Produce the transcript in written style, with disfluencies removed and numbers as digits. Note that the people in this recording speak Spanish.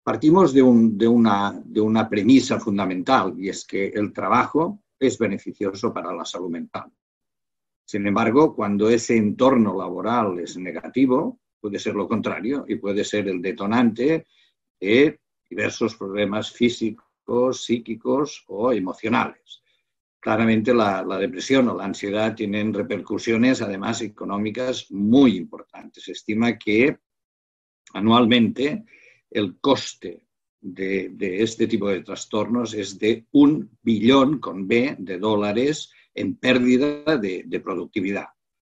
Partimos de una premisa fundamental, y es que el trabajo es beneficioso para la salud mental. Sin embargo, cuando ese entorno laboral es negativo, puede ser lo contrario y puede ser el detonante de diversos problemas físicos, psíquicos o emocionales. Claramente la depresión o la ansiedad tienen repercusiones, además, económicas muy importantes. Se estima que anualmente el coste de este tipo de trastornos es de 1 billón con B de dólares en pérdida de productividad.